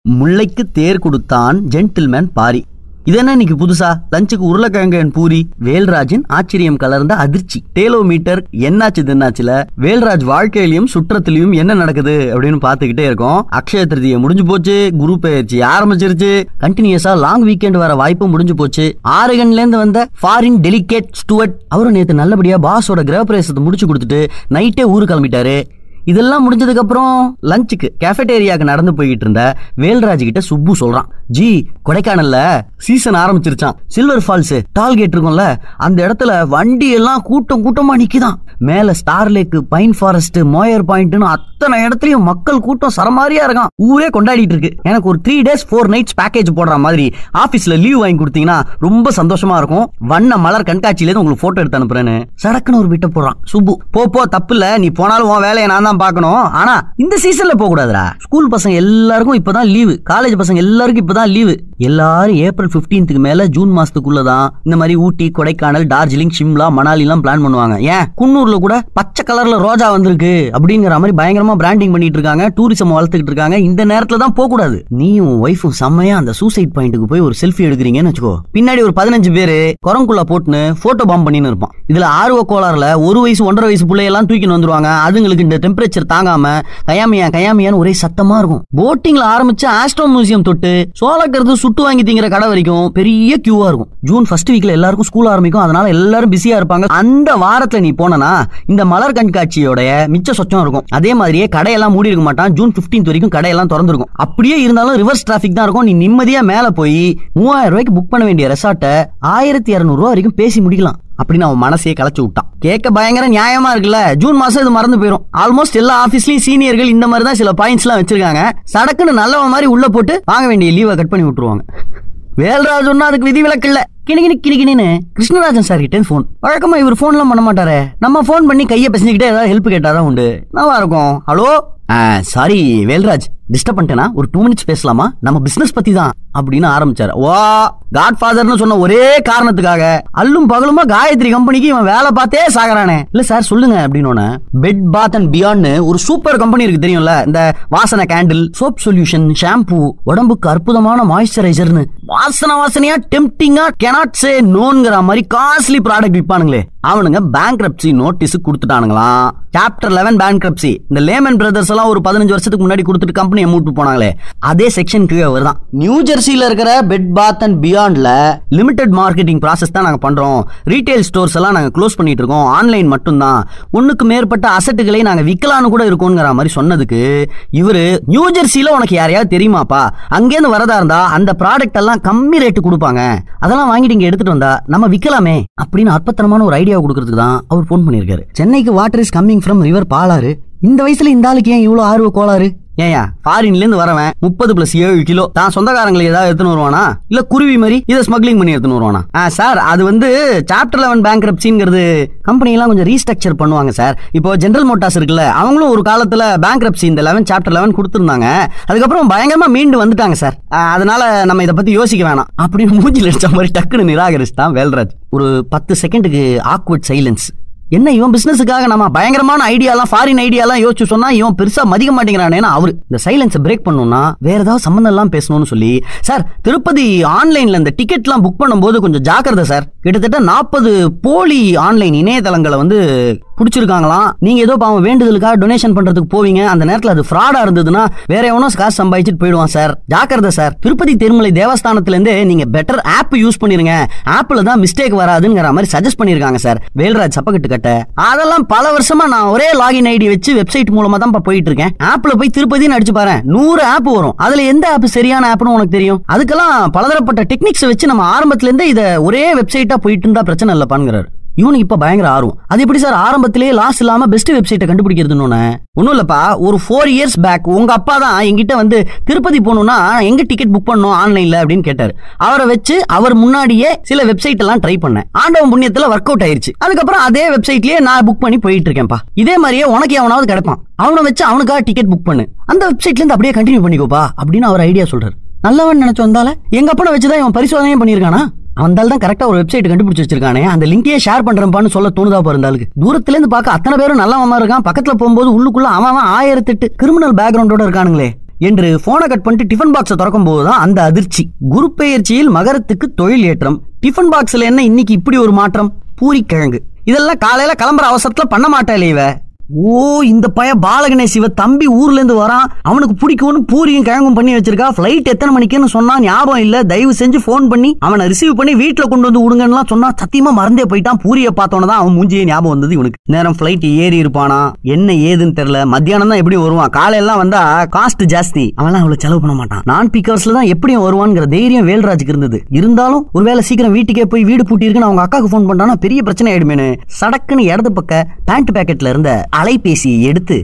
முல்லைக்கு தேர் கொடுத்தான் ஜென்டில்மேன் பாரி. இது என்ன இன்னைக்கு புதுசா? லஞ்சுக்கு உருளைக்கிழங்கு பூரி. வேல்ராஜின் ஆச்சரியம் கலர்ந்த அதிர்ச்சி. டேலோமீட்டர் என்னாச்சு தென்னாச்சுல வேல்ராஜ் வாழ்க்கையிலும் சுற்றத்திலையும் என்ன நடக்குது அப்படின்னு பாத்துக்கிட்டே இருக்கோம். அக்ஷய திருதியை முடிஞ்சு போச்சு, குரு பெயர்ச்சி ஆரம்பிச்சிருச்சு, கண்டினியூஸா லாங் வீக்கெண்ட் வர வாய்ப்பு முடிஞ்சு போச்சு. ஆரகன்ல இருந்து வந்த ஃபாரின் டெலிகேட் ஸ்டூவர்ட் அவரும் நேத்து நல்லபடியா பாஸோட கிரகப்பிரவேசத்தை முடிச்சு கொடுத்துட்டு நைட்டே ஊரு கிளம்பிட்டாரு. இதெல்லாம் முடிஞ்சதுக்கு அப்புறம் லஞ்சுக்கு கேஃபேட்டேரியாவுக்கு நடந்து போய்கிட்டு இருந்த வேல்ராஜ் கிட்ட சுப்பு சொல்றான், ஜி கொடைக்கானல்ல சீசன் ஆரம்பிச்சிருச்சான். சில்வர் ஃபால்ஸ் டால்கேட் இருக்கும்ல, அந்த இடத்துல வண்டி எல்லாம் கூட்டம் கூட்டமா நிக்குதான். மேல star lake, pine forest, Moir பாயிண்ட்னு அத்தனை இடத்துலயும் மக்கள் கூட்டம் சரமாரியா இருக்கான். ஊரே கொண்டாடிட்டு இருக்கு. எனக்கு ஒரு 3 days 4 nights பேக்கேஜ் போடுற மாதிரி ஆபீஸ்ல லீவ் வாங்கி கொடுத்தீங்கன்னா ரொம்ப சந்தோஷமா இருக்கும். வண்ண மலர் கண்காட்சியில உங்களுக்கு போட்டோ எடுத்து அனுப்புறேன்னு சடக்குன்னு ஒரு விட்ட போடுறான் சுப்பு. போ தப்பு இல்ல, நீ போனாலும் உன் வேலையை நான் தான் பார்க்கணும். ஆனா இந்த சீசன்ல போக கூடாதுடா. ஸ்கூல் பசங்க எல்லாருக்கும் இப்பதான் லீவு, காலேஜ் பசங்க எல்லாருக்கும் இப்பதான் லீவு. எல்லாரும் ஏப்ரல் 15க்கு மேல ஜூன் மாசத்துக்குள்ளதான் இந்த மாதிரி ஊட்டி, கொடைக்கானல், டார்ஜிலிங், சிம்லா, மணாலி எல்லாம் பிளான் பண்ணுவாங்க. ஏன் குன்னூர்ல கூட பச்சை கலர்ல ரோஜா வந்திருக்கு அப்படிங்கிற மாதிரி பயங்கரமா பிராண்டிங் பண்ணிட்டு இருக்காங்க, டூரிசம் வளர்த்துக்கிட்டு இருக்காங்க. இந்த நேரத்துல தான் போக கூடாது. நீயும் ஒய்ஃபும் செம்மையா அந்த சூசைட் பாயிண்ட்டுக்கு போய் ஒரு செல்ஃபி எடுக்கிறீங்கன்னு வச்சுக்கோ, பின்னாடி ஒரு 15 பேரு குரங்குள்ள போட்டுன்னு போட்டோ பாம் பண்ணின்னு இருப்பான். இதுல ஆர்வ கோளாறுல 1 வயசு 1.5 வயசு பிள்ளையெல்லாம் தூக்கின்னு வந்துருவாங்க. அதுங்களுக்கு இந்த டெம்பரேச்சர் தாங்காம கயாமியான்னு ஒரே சத்தமா இருக்கும். போட்டிங்ல ஆரம்பிச்சு ஆஸ்ட்ரோ மியூசியம் தொட்டு சோளக்கருது சுட்டு வாங்கி திங்கிற கடை வரைக்கும் பெரிய கியூவா இருக்கும். ஜூன் ஃபர்ஸ்ட் வீக்ல எல்லாருக்கும் ஸ்கூல் ஆரம்பிக்கும், அதனால எல்லாரும் பிஸியா இருப்பாங்க. அந்த வாரத்துல நீ போனா இந்த மலர் கண்காட்சியோட மிச்ச சொச்சம் இருக்கும். அதே மாதிரியே கடையெல்லாம் மூடி இருக்க மாட்டான். ஜூன் 15 வரைக்கும் கடையெல்லாம் திறந்திருக்கும். அப்படியே இருந்தாலும் ரிவர்ஸ் டிராபிக் தான் இருக்கும். நீ நிம்மதியா மேல போய் 3000 ரூபாய்க்கு புக் பண்ண வேண்டிய ரெசார்ட்டை 1200 ரூபாய் வரைக்கும் பேசி முடிக்கலாம் அப்படின்னு அவன் மனசையே கலச்சு விட்டான். கேட்க பயங்கர நியாயமா இருக்குல்ல. ஜூன் மாசம் இது மறந்து போயிடும். ஆல்மோஸ்ட் எல்லா ஆபீஸ்லயும் சீனியர்கள் இந்த மாதிரி தான் சில பாயிண்ட்ஸ் எல்லாம் வச்சிருக்காங்க. சடக்குன்னு நல்லவன் மாதிரி உள்ள போட்டு வாங்க வேண்டிய லீவை கட் பண்ணி விட்டுருவாங்க. வேல்ராஜ் ஒன்னா அதுக்கு விதிவிலக்கு இல்ல. கிணிக்கின்னு கிருஷ்ணராஜன் சார் கிட்ட போன். வழக்கமா இவர் போன் எல்லாம் பண்ண மாட்டாரு. நம்ம போன் பண்ணி கையை பேசிக்கிட்டே ஏதாவது ஹெல்ப் கேட்டாதான் உண்டு. நல்லா இருக்கும். ஹலோ, சாரி வேல்ராஜ், டிஸ்டர்ப் பண்ணிட்டேனா? ஒரு 2 minutes பேசலாமா? நம்ம பிசினஸ் பத்தி தான் அப்படின்னு ஆரம்பிச்சாரு. வா, காட்ஃபாதர்னு சொன்ன ஒரே காரணத்துக்காக அல்லும் பகலுமா காயத்ரி கம்பெனிக்கு இவன் வேலை பார்த்தே சாகரானே. இல்ல சார் சொல்லுங்க அப்படின்னு. பெட் பாத் அண்ட் பியாண்ட் ஒரு சூப்பர் கம்பெனி இருக்கு தெரியும்ல, இந்த வாசனை கேண்டில், சோப் சொல்யூஷன், ஷாம்பு, உடம்புக்கு அற்புதமான மாய்ஸ்சரைசர்னு வாசனையா டெம்ப்டிங்கா கேனாட் சே நோங்கிற மாதிரி காஸ்ட்லி ப்ராடக்ட் விற்பானுங்களே. அவனுங்க பேங்க்ரப்சி நோட்டீஸ் கொடுத்துட்டானுங்களாம். Chapter 11 bankruptcy. இந்த லேமன் பிரதர்ஸ் எல்லாம் ஒரு 15 வருஷத்துக்கு முன்னாடி கொடுத்துட்டு கம்பெனியை மூட்டு போனாங்களே, அதே செக்ஷன் கீழே வருதான். நியூ ஜெர்சியில இருக்கிற பெட் பாத் அண்ட் பியாண்ட்ல லிமிடெட் மார்க்கெட்டிங் ப்ராசஸ் தான் நாங்க பண்றோம். ரீட்டைல் ஸ்டோர்ஸ் எல்லாம் நாங்க க்ளோஸ் பண்ணிட்டு இருக்கோம். ஆன்லைன் மட்டும் தான். 1க்கு மேற்பட்ட அசட்டுகளை நாங்க விக்கலான்னு கூட இருக்கோங்கிற மாதிரி சொன்னதுக்கு இவரு, நியூ ஜெர்சியில உனக்கு யாரையாவது தெரியுமாப்பா? அங்கேருந்து வரதா இருந்தா அந்த ப்ராடக்ட் எல்லாம் கம்மி ரேட்டு கொடுப்பாங்க, அதெல்லாம் வாங்கிட்டு இங்க எடுத்துட்டு வந்தா நம்ம விக்கலாமே அப்படின்னு அற்புதமான ஒரு ஐடியா கொடுக்கிறதுக்கு தான் அவர் போன் பண்ணிருக்காரு. சென்னைக்கு water is coming from river Palar. இந்த வயசுல இந்த ஆளுக்கு ஏன் இவ்வளவு ஆர்வ கோளாறு? ஏயா ஃபாரின்ல இருந்து வரவன் 30+7 கிலோ தான் சொந்தக்காரங்களுக்கு ஏதாவது எடுத்துன்னு வருவானா? இல்ல குருவி மாதிரி இதை ஸ்மக்லிங் பண்ணி எடுத்துன்னு வருவானா? சார், அது வந்து சாப்டர் 11 பேங்க்ரப்சிங்கிறது கம்பெனி எல்லாம் கொஞ்சம் ரீஸ்ட்ரக்சர் பண்ணுவாங்க சார். இப்போ ஜெனரல் மோட்டார்ஸ் இருக்குல்ல, அவங்களும் ஒரு காலத்துல பேங்க்ரப்சி இந்த சாப்டர் 11 கொடுத்துருந்தாங்க. அதுக்கப்புறம் பயங்கரமா மீண்டு வந்துட்டாங்க சார். அதனால நம்ம இதை பத்தி யோசிக்க வேணாம் அப்படின்னு மூஞ்சில் அடிச்ச மாதிரி டக்குன்னு நிராகரிச்சுட்டான் வேல்ராஜ். ஒரு 10 செகண்டுக்கு ஆக்வர்ட் சைலன்ஸ். என்ன இவன் பிசினஸுக்காக நம்ம பயங்கரமான ஐடியாலாம், ஃபாரின் ஐடியாலாம் யோசிச்சு சொன்னா இவன் பெருசா மதிக்க மாட்டேங்கிறானே. அவரு இந்த சைலன்ஸை பிரேக் பண்ணணும்னா வேற ஏதாவது சம்பந்தம் எல்லாம் பேசணும்னு சொல்லி, சார் திருப்பதி ஆன்லைன்ல இந்த டிக்கெட் எல்லாம் புக் பண்ணும்போது கொஞ்சம் ஜாக்கிரதை சார். கிட்டத்தட்ட 40 போலி ஆன்லைன் இணையதளங்களை வந்து பிடிச்சிருக்காங்களாம். நீங்க ஏதோ பாவம் வேண்டுதலுக்காக டொனேஷன் பண்றதுக்கு போவீங்க, அந்த நேரத்தில் அது ஃப்ராடா இருந்ததுன்னா வேற எவனோ காசு சம்பாதிச்சுட்டு போயிடுவான் சார். ஜாக்கிரதை சார். திருப்பதி திருமலை தேவஸ்தானத்துல இருந்தே நீங்க பெட்டர் ஆப் யூஸ் பண்ணிருங்க, ஆப்ல தான் மிஸ்டேக் வராதுங்கிற மாதிரி சஜஸ்ட் பண்ணிருக்காங்க சார். வேல்ராஜ் சப்பக்கிட்டு கட்ட, அதெல்லாம் பல வருஷமா நான் ஒரே லாகின் ஐடி வச்சு வெப்சைட் மூலமா தான் போயிட்டு இருக்கேன். ஆப்ல போய் திருப்பதின்னு அடிச்சு பாரு, 100 ஆப் வரும். அதுல எந்த ஆப் சரியான ஆப்னு உனக்கு தெரியும்? அதுக்கெல்லாம் பலதரப்பட்ட டெக்னிக்ஸ் வச்சு நம்ம ஆரம்பத்துல இருந்தே இதை ஒரே வெப்சைட்டா போயிட்டு இருந்தா பிரச்சனை இல்லப்பான்ங்கிறாரு. இவனுக்கு இப்ப பயங்கர ஆர்வம். அது எப்படி சார் ஆரம்பத்திலேயே லாஸ் இல்லாம பெஸ்ட் வெப்சைட்டை கண்டுபிடிக்கிறதுன்னு? ஒன்னும் இல்லப்பா, ஒரு 4 years பேக் உங்க அப்பா தான் என்கிட்ட வந்து திருப்பதி போகணும்னா எங்க டிக்கெட் புக் பண்ணணும் ஆன்லைன்ல அப்படின்னு கேட்டாரு. அவரை வச்சு அவர் முன்னாடியே சில வெப்சைட் எல்லாம் ட்ரை பண்ணேன். ஆண்டவன் புண்ணியத்துல ஒர்க் அவுட் ஆயிருச்சு. அதுக்கப்புறம் அதே வெப்சைட்லயே நான் புக் பண்ணி போயிட்டு இருக்கேன்ப்பா. இதே மாதிரியே உனக்கு எவனாவது கிடைப்பான், அவனை வச்சு அவனுக்காக டிக்கெட் புக் பண்ணு, அந்த வெப்சைட்ல இருந்து அப்படியே கண்டினியூ பண்ணிக்கோப்பா அப்படின்னு அவர் ஐடியா சொல்றாரு. நல்லவன் நினைச்சு வந்தால எங்க அப்பனை வச்சுதான் இவன் பரிசோதனையும் பண்ணிருக்கானா? அவந்தால் தான் கரெக்டா ஒரு வெப்சைட் கண்டுபிடிச்சு வச்சிருக்கானே, அந்த லிங்கையே ஷேர் பண்றப்பான்னு சொல்ல தோணுதா பாருந்தாளுக்கு. தூரத்துல இருந்து பார்க்க அத்தனை பேரும் நல்லவமா இருக்கான், பக்கத்துல போகும்போது உள்ளுக்குள்ள அவன் 1008 கிரிமினல் பேக்ரவுண்டோட இருக்கானுங்களே. என்று போனை கட் பண்ணிட்டு டிஃபன் பாக்ஸை திறக்கும் போதுதான் அந்த அதிர்ச்சி. குரு பெயர்ச்சியில் மகரத்துக்கு தொழில் ஏற்றம். டிஃபன் பாக்ஸ்ல என்ன இன்னைக்கு இப்படி ஒரு மாற்றம்? பூரி கிழங்கு. இதெல்லாம் காலையில கிளம்புற அவசரத்துல பண்ண மாட்டாளே இவ. ஓ, இந்த பைய பாலகணேஷ் இவ தம்பி ஊர்ல இருந்து வரான், அவனுக்கு பிடிக்கும்னு பூரியும் கிழங்கும் பண்ணி வச்சிருக்கா. பிளைட் எத்தனை மணிக்குன்னு சொன்னா ஞாபகம் இல்ல. தயவு செஞ்சு போன் பண்ணி அவனை ரிசீவ் பண்ணி வீட்டுல கொண்டு வந்து விடுங்கன்னா சொன்னா சத்தியமா மறந்தே போயிட்டான். பூரியை பார்த்தோன்னதான் அவன் மூஞ்சியே ஞாபகம் வந்தது இவனுக்கு. நேரம் பிளைட் ஏறி இருப்பானா என்ன ஏதுன்னு தெரியல. மத்தியானம் தான் எப்படி வருவான், காலையெல்லாம் வந்தா காஸ்ட் ஜாஸ்தி, அவன்லாம் அவ்வளவு செலவு பண்ண மாட்டான். நான் பிக்கர்ஸ்ல தான் எப்படியும் வருவான்ங்கிற தைரியம் வேல்ராஜுக்கு இருந்தது. இருந்தாலும் ஒருவேளை சீக்கிரம் வீட்டுக்கே போய் வீடு பூட்டி இருக்குன்னு அவங்க அக்காவுக்கு போன் பண்ணானா பெரிய பிரச்சனை ஆயிடுமேனு சடக்குன்னு இடது பக்க பேண்ட் பாக்கெட்ல இருந்த அலைபேசியை எடுத்து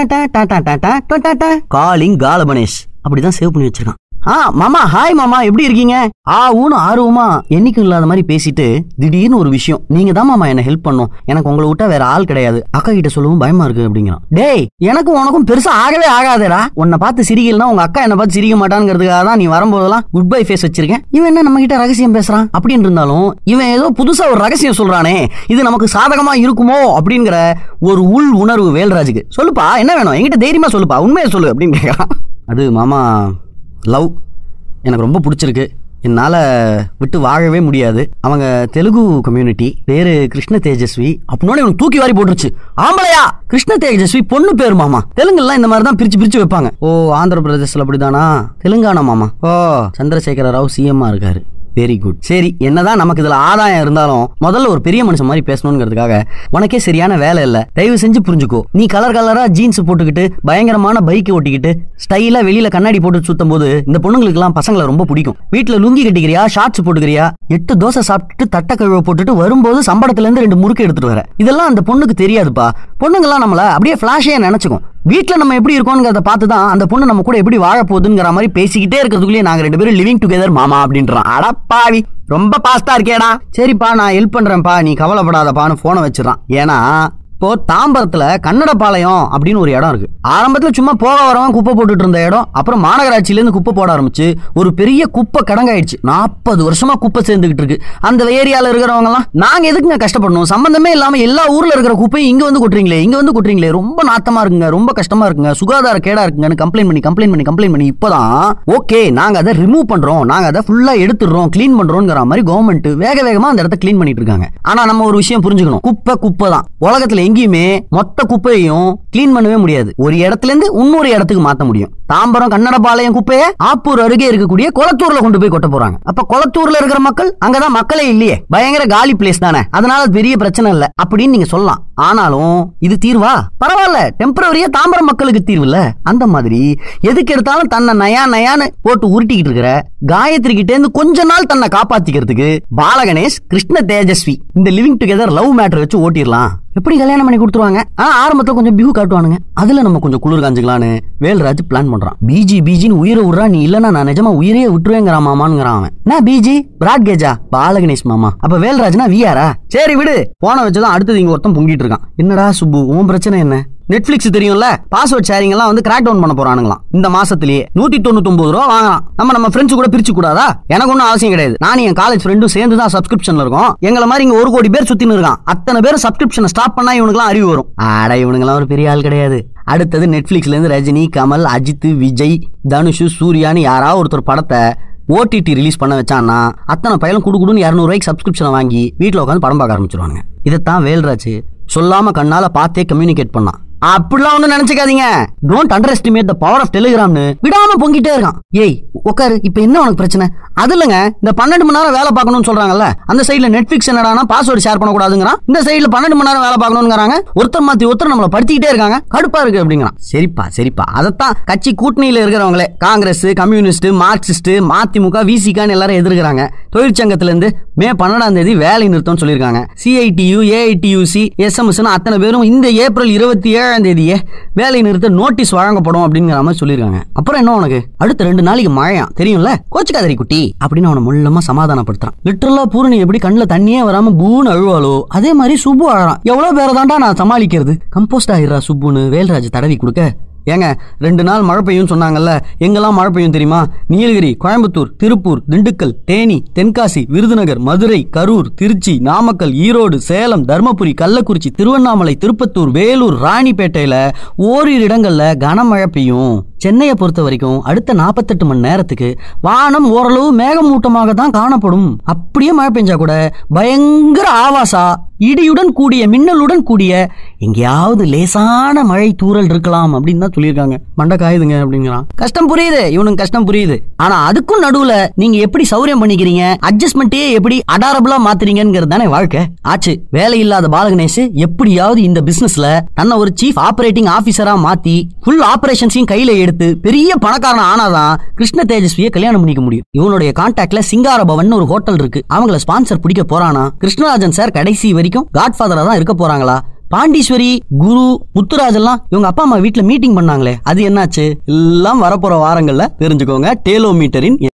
காலிங் காலபனேஷ் அப்படிதான் சேவ் பண்ணி வச்சிருக்கான். மாமா, ஹாய் மாமா, எப்படி இருக்கீங்க? ஊன்னு ஆர்வமா என்னைக்கும் இல்லாத மாதிரி பேசிட்டு திடீர்னு ஒரு விஷயம், நீங்க தான் மாமா என்ன ஹெல்ப் பண்ணும், எனக்கு உங்களை விட்டா வேற ஆள் கிடையாது, அக்கா கிட்ட சொல்லவும் பயமா இருக்கு அப்படிங்கிறான். டேய், எனக்கும் உனக்கும் பெருசா ஆகவே ஆகாதேடா. உன்னை பார்த்து சிரிக்கலன்னா உங்க அக்கா என்ன பார்த்து சிரிக்க மாட்டான்ங்கிறதுக்காக தான் நீ வரும்போதெல்லாம் குட் பை ஃபேஸ் வச்சிருக்கேன். இவன் என்ன நம்ம கிட்ட ரகசியம் பேசுறான் அப்படின்னு இருந்தாலும் இவன் ஏதோ புதுசா ஒரு ரகசியம் சொல்றானே, இது நமக்கு சாதகமா இருக்குமோ அப்படிங்கிற ஒரு உள் உணர்வு வேல்ராஜுக்கு. சொல்லுப்பா, என்ன வேணும், என்கிட்ட தைரியமா சொல்லுப்பா, உண்மையை சொல்லு அப்படின்னு கேட்கறான். அது மாமா, லவ் எனக்கு ரொம்ப பிடிச்சிருக்கு, என்னால் விட்டு வாழவே முடியாது. அவங்க தெலுங்கு கம்யூனிட்டி, பேரு கிருஷ்ண தேஜஸ்வி. அப்படின்னோட இவனுக்கு தூக்கி வாரி போட்டுருச்சு. ஆம்பளையா? கிருஷ்ண தேஜஸ்வி பொண்ணு பேரு மாமா. தெலுங்குலாம் இந்த மாதிரி தான் பிரிச்சு பிரிச்சு வைப்பாங்க. ஓ, ஆந்திர பிரதேசல அப்படிதானா? தெலுங்கானா மாமா. ஓ, சந்திரசேகர ராவ் சிஎம்மா இருக்காரு. Very good. சரி, என்னதான் நமக்கு இதுல ஆதாயம் இருந்தாலும் முதல்ல ஒரு பெரிய மனுஷன் மாதிரி பேசணுங்கிறதுக்காக உனக்கே சரியான வேலை இல்ல, தயவு செஞ்சு புரிஞ்சுக்கோ. நீ கலர் கலரா ஜீன்ஸ் போட்டுக்கிட்டு பயங்கரமான பைக் ஓட்டிக்கிட்டு ஸ்டைலா வெளியில கண்ணாடி போட்டு சுத்தும் போது இந்த பொண்ணுங்களுக்கு எல்லாம் பசங்களை ரொம்ப பிடிக்கும். வீட்டுல லுங்கி கட்டிக்கிறியா, ஷார்ட்ஸ் போட்டுக்கிறியா, 8 தோசை சாப்பிட்டுட்டு தட்டை கழுவ போட்டுட்டு வரும்போது சம்பளத்துல இருந்து 2 முறுக்கு எடுத்துட்டு வர, இதெல்லாம் அந்த பொண்ணுக்கு தெரியாதுப்பா. பொண்ணுங்கெல்லாம் நம்மள அப்படியே பிளாஷே நினைச்சுக்கும். வீட்டுல நம்ம எப்படி இருக்கோங்கிறத பார்த்துதான் அந்த பொண்ணு நம்ம கூட எப்படி வாழ போகுதுங்கிற மாதிரி பேசிக்கிட்டே இருக்கிறதுக்குள்ளே நாங்க 2 பேரும் லிவிங் டுகெதர் மாமா அப்படின்றான். அடப்பாவி, ரொம்ப பாஸ்டா இருக்கேடா. சரிப்பா, நான் ஹெல்ப் பண்றேன்ப்பா, நீ கவலைப்படாதப்பான்னு போனை வச்சிடறான். ஏன்னா இப்போ தாம்பரத்துல கன்னடபாளையம் அப்படின்னு ஒரு இடம் இருக்கு. ஆரம்பத்துல சும்மா போக வரவன் குப்பை போட்டுட்டு இருந்த இடம், அப்புறம் மாநகராட்சியில இருந்து குப்பை போட ஆரம்பிச்சு ஒரு பெரிய குப்பை கடங்காயிடுச்சு. 40 வருஷமா குப்பை சேர்ந்துகிட்டு இருக்கு. அந்த ஏரியால இருக்கிறவங்க எல்லாம் நாங்க எதுக்குங்க கஷ்டப்படணும், சம்பந்தமே இல்லாம எல்லா ஊர்ல இருக்கிற குப்பையும் இங்க வந்து கொட்டுறீங்களே, ரொம்ப நாத்தமா இருக்குங்க, ரொம்ப கஷ்டமா இருக்குங்க, சுகாதார கேடா இருக்குங்கன்னு கம்ப்ளைண்ட் பண்ணி இப்பதான் ஓகே நாங்க அதை ரிமூவ் பண்றோம், நாங்க அதை ஃபுல்லா எடுத்துடுறோம், கிளீன் பண்றோம்ங்கிற மாதிரி கவர்மெண்ட் வேக வேகமா அந்த இடத்த கிளீன் பண்ணிட்டு இருக்காங்க. ஆனா நம்ம ஒரு விஷயம் புரிஞ்சுக்கணும், குப்பை தான். உலகத்துல எங்கேயுமே மொத்த குப்பையையும் கிளீன் பண்ணவே முடியாது. ஒரு இடத்துல இருந்து இன்னொரு இடத்துக்கு மாத்த முடியும். தாம்பரம் கன்னடபாளையம் குப்பையை ஆப்பூர் அருகே இருக்கக்கூடிய கொளத்தூர்ல கொண்டு போய் கொட்ட போறாங்க. அப்ப கொளத்தூர்ல இருக்கிற மக்கள் அங்கதான் மக்களே இல்லையே, பயங்கர காலி பிளேஸ் தானே, அதனால பெரிய பிரச்சனை இல்ல அப்படின்னு நீங்க சொல்லலாம். ஆனாலும் இது தீர்வா? பரவாயில்ல, டெம்பரவரியா தாம்பரம் மக்களுக்கு தீர்வு இல்ல. அந்த மாதிரி எதுக்கு எடுத்தாலும் தன்னை நயான்னு போட்டு உருட்டிக்கிட்டு இருக்கிற காயத்ரி கிட்ட இருந்து கொஞ்ச நாள் தன்னை காப்பாத்திக்கிறதுக்கு பாலகணேஷ், கிருஷ்ண தேஜஸ்வி இந்த லிவிங் டுகெதர் லவ் மேட்டர் வச்சு ஓட்டிடலாம். எப்படி கல்யாணம் பண்ணி கொடுத்துருவாங்க. ஆரம்பத்துல கொஞ்சம் பியூ காட்டுவானுங்க, அதுல நம்ம கொஞ்சம் குளிர் காஞ்சுக்கலான்னு வேல்ராஜ் பிளான் பண்றான். பிஜின்னு உயிரை விடுறா, நீ இல்லன்னா நான் நிஜமா உயிரையே விட்டுருவேங்கிறான் மாமான்ங்கிறான் அவன். நான் பிஜி பிராட் கேஜா பாலகணேஷ் மாமா, அப்ப வேல்ராஜ்னா வியாரா? சரி விடு, போன வச்சுதான் அடுத்தது இங்க ஒருத்தன் பொங்கிட்டு இருக்கான். என்னடா சுப்பு, உன் பிரச்சனை என்ன? நெட்ஃபிளிக்ஸ் தெரியும்ல, பாஸ்வேர்ட் ஷேரிங் எல்லாம் வந்து கிராக் டவுன் பண்ண போறானுங்களாம். இந்த மாசத்திலேயே 199 ரூபா வாங்கலாம். நம்ம ஃப்ரெண்ட்ஸ் கூட பிரிச்சு கூடாதா? எனக்கு ஒன்னும் அவசியம் கிடையாது. நான் என் காலேஜ் ஃப்ரெண்டும் சேர்ந்து தான் சப்ஸ்கிரிப்ஷன்ல இருக்கோம். எங்களை மாதிரி இங்க 1 கோடி பேர் சுத்தின்னு இருக்கான். அத்தனை பேர் சப்ஸ்கிரிப்ஷனை ஸ்டாப் பண்ணா இவனுக்குலாம் அறிவு வரும். ஆட, இவனுங்கெல்லாம் ஒரு பெரிய ஆள் கிடையாது. அடுத்தது நெட்ஃபிளிக்ஸ்ல இருந்து ரஜினி, கமல், அஜித், விஜய், தனுஷ், சூர்யான்னு யாராவது ஒருத்தர் படத்தை ஓடிடி ரிலீஸ் பண்ண வச்சான்னா அத்தனை பையலும் குடுக்குடுன்னு 200 ரூபாய்க்கு சப்ஸ்கிரிப்ஷனை வாங்கி வீட்டுல உட்காந்து படம் பார்க்க ஆரம்பிச்சிருவாங்க. இதைத்தான் வேல்ராஜ் சொல்லாம கண்ணால பார்த்தே கம்யூனிகேட் பண்ணான். அப்படிலாம் ஒண்ணு நினைச்சுக்காதீங்க. Don't underestimate the power of டெலிகிராம்னு விடாம பொங்கிட்டே இருக்கான். ஏய் உட்காரு, இப்ப என்ன உனக்கு பிரச்சனை? அது இல்லங்க, இந்த 12 மணி நேரம் வேலை பார்க்கணும்னு சொல்றாங்கல்ல, அந்த சைடுல நெட்ஃபிளிக்ஸ் என்னடானா பாஸ்வேர்டு ஷேர் பண்ணக்கூடாதுங்கிறான், இந்த சைடுல 12 மணி நேரம் வேலை பார்க்கணும்ங்கறாங்க. ஒருத்தர் மாத்தி ஒருத்தர் நம்மள படுத்திக்கிட்டே இருக்காங்க, கடுப்பா இருக்கு அப்படிங்கிறான். சரிப்பா அதத்தான் கட்சி கூட்டணியில இருக்கிறவங்களே காங்கிரஸ், கம்யூனிஸ்ட், மார்க்சிஸ்ட், மதிமுக, விசிகான்னு எல்லாரும் எதிர்க்கிறாங்க. தொழிற்சங்கத்துல இருந்து மே 12ஆம் தேதி வேலை நிறுத்தம் சொல்லியிருக்காங்க. சிஐடியு, ஏஐடியூசி, எஸ்எம்எஸ் அத்தனை பேரும் இந்த ஏப்ரல் 27ஆம் தேதியே வேலை நிறுத்த நோட்டீஸ் வழங்கப்படும் அப்படிங்கிற மாதிரி சொல்லியிருக்காங்க. அப்புறம் என்ன உனக்கு? அடுத்த 2 நாளைக்கு மழையா தெரியும்ல, கோச்சுக்காதரி குட்டி அப்படின்னு அவனை முள்ளமா சமாதானப்படுத்துறான். லிட்டரலா பூரணி எப்படி கண்ணுல தண்ணியே வராம பூன்னு அழுவாளோ அதே மாதிரி சுப்பு அழறான். எவ்வளவு பேரை தாண்டா நான் சமாளிக்கிறது? கம்போஸ்ட் ஆயிடுறா சுப்புன்னு வேல்ராஜ் தடவி கொடுக்க, ஏங்க 2 நாள் மழை பெய்யும் சொன்னாங்கல்ல, எங்கெல்லாம் மழை பெய்யும் தெரியுமா? நீலகிரி, கோயம்புத்தூர், திருப்பூர், திண்டுக்கல், தேனி, தென்காசி, விருதுநகர், மதுரை, கரூர், திருச்சி, நாமக்கல், ஈரோடு, சேலம், தர்மபுரி, கள்ளக்குறிச்சி, திருவண்ணாமலை, திருப்பத்தூர், வேலூர், ராணிப்பேட்டையில ஓரிரு இடங்கள்ல கனமழை பெய்யும். சென்னையை பொறுத்த வரைக்கும் அடுத்த 48 மணி நேரத்துக்கு வானம் ஓரளவு மேகமூட்டமாக தான் காணப்படும். அப்படியே மழை பெஞ்சா கூட பயங்கர ஆவாசா இடியுடன் கூடிய மின்னலுடன் கூடிய எங்கேயாவது லேசான மழை தூறல் இருக்கலாம் அப்படின்னு தான் சொல்லியிருக்காங்க. மண்டை காயுதுங்க அப்படிங்கிறான். கஷ்டம் புரியுது, இவனுக்கு கஷ்டம் புரியுது. ஆனா அதுக்கும் நடுவுல நீங்க எப்படி சௌரியம் பண்ணிக்கிறீங்க, அட்ஜஸ்ட்மெண்ட்டே எப்படி அடாரபிளா மாத்துறீங்கிறது தானே வாழ்க்கை. ஆச்சு, வேலை இல்லாத பாலகணேஷ் எப்படியாவது இந்த பிசினஸ்ல தன்னை ஒரு சீஃப் ஆபரேட்டிங் ஆபீசரா மாத்தி ஃபுல் ஆபரேஷன்ஸையும் கையில எடுத்து பெரிய பணக்காரன் ஆனாதான் கிருஷ்ண தேஜஸ்வியை கல்யாணம் பண்ணிக்க முடியும். இவனுடைய கான்டாக்ட்ல சிங்கார பவன் ஒரு ஹோட்டல் இருக்கு. அவங்கள ஸ்பான்சர் பிடிக்க போறானா? கிருஷ்ணராஜன் சார் கடைசி வரைக்கும் காட்ஃபாதரா தான் இருக்க போறாங்களா? பாண்டீஸ்வரி, குரு, முத்துராஜ் எல்லாம் இவங்க அப்பா அம்மா வீட்டுல மீட்டிங் பண்ணாங்களே, அது என்னாச்சு? எல்லாம் வரப்போற வாரங்கள்ல தெரிஞ்சுக்கோங்க. டேலோமீட்டரின்